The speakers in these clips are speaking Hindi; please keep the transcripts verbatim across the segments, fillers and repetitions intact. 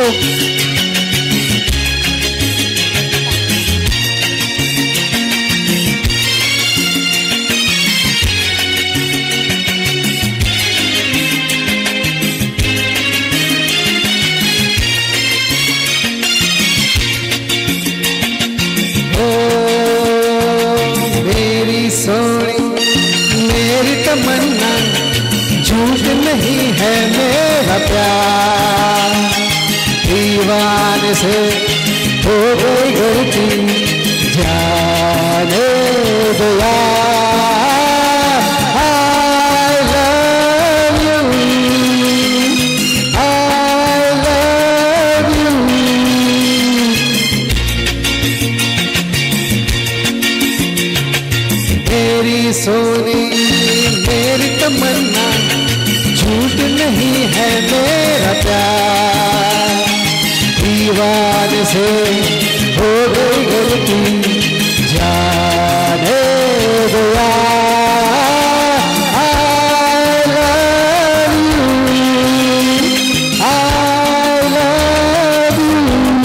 तमन्ना झूठ नहीं है मेरा प्यार, दीवाने से हो गई गलती जाने दो यार। I love you, I love you। मेरी सोनी मेरी तमन्ना झूठ नहीं है मेरा प्यार, दीवाने से हो गई गलती जाने दो यार। I love you, I love you।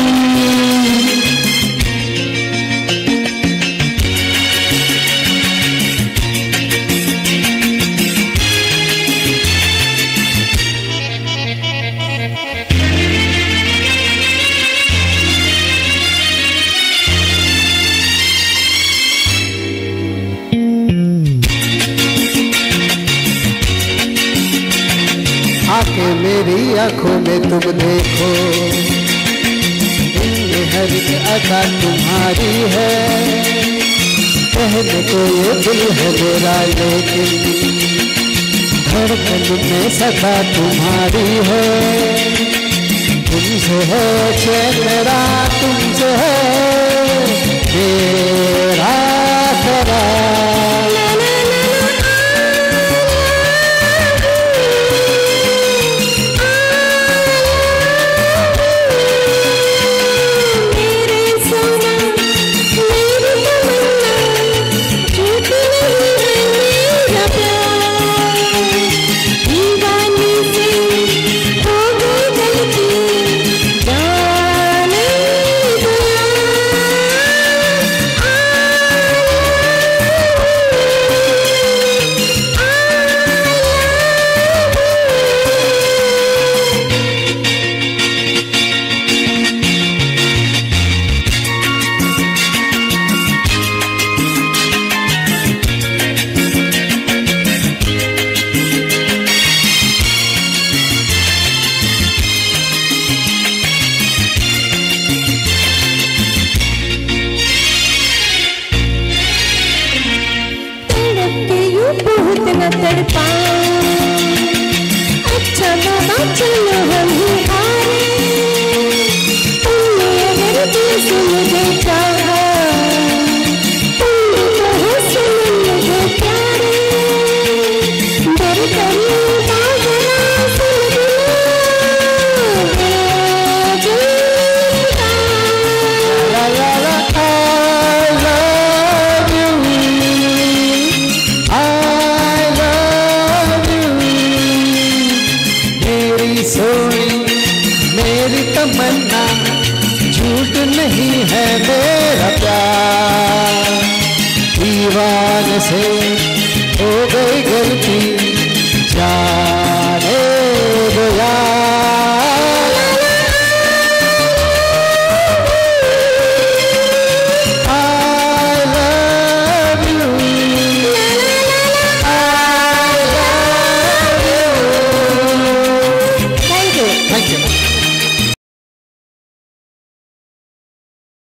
आके मेरी आंखों में तुम देखो, इनमें हर एक अदा तुम्हारी है। कहने को ये दिल है मेरा लेकिन धड़कन में सदा तुम्हारी है। तुमसे है चैन मेरा, तुमसे है मेरा करार। बहुत न तड़पा, अच्छा बाबा चलो हम ही हारे। तुमने अगर दिल से मुझे चाहा, तुमने कहा सुन मुझे प्यारे। डर करी बाजरा सुन मेरी तमन्ना झूठ नहीं है मेरा प्यार, दीवाने से हो गई गलती जा